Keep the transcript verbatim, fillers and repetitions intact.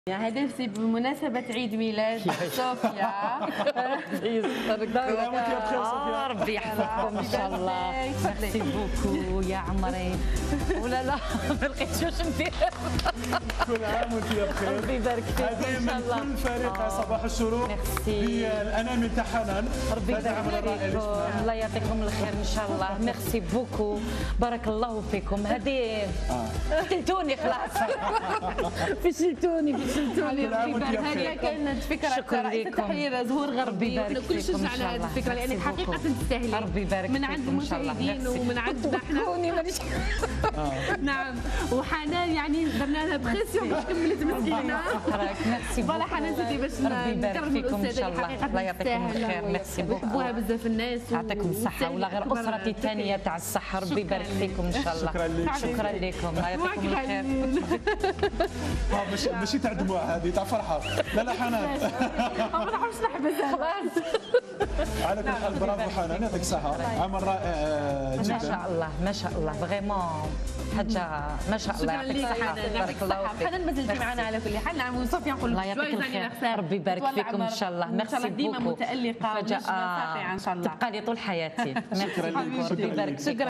هذا نفسي بمناسبة عيد ميلاد صوفيا. آه ربي يحفظكم ان شاء الله. ميرسي بوكو يا عمري. ولا لا ما لقيتش واش ندير. كل عام وانت بخير. ربي يبارك فيك ان شاء الله. كل فريق صباح الشروق. ميرسي. انا من حنان. ربي يبارك فيكم. الله يعطيكم الخير ان شاء الله. ميرسي بوكو. بارك الله فيكم. هذه قتلتوني خلاص. فشلتوني فشلتوني. هذه كانت فكرة رئيس التحرير زهور غربي، وحنا كل شجعنا هذه الفكرة لأنك حقيقة تستاهلي. ربي يبارك من عند المشاهدين ومن عندنا احنا. نعم، وحنان يعني درنا لها بخسيون باش كملت مسكينة. ميرسي فوالا حنان زيدي باش نكرموا الأستاذة اللي حقيقة الله يعطيكم الخير. ميرسي بوكو. يحبوها بزاف الناس. يعطيكم الصحة ولا غير أسرتي الثانية تاع الصحة. ربي يبارك فيكم إن شاء الله. شكرا لك. شكرا لكم. الله يعطيكم الخير. ماشي ماشي تاع دموع هذه تاع فرحة. لا لا حنان. ما نعرفش نحبس خلاص. على كل حال برافو حنان يعطيك الصحة. عمل رائع جدا. ما شاء الله ما شاء الله فريمون حاجة ما شاء الله. يعطيك الصحة. بارك الله فيك. حنان ما زلتي معنا على كل حال. نعم وصوفيا نقول الله يعطيك الخير. ربي يبارك فيكم ان شاء الله. ميرسي ديما بوكو. متألقة فجأة ان شاء الله تبقى لي طول حياتي. شكرا لك. ربي يبارك فيك.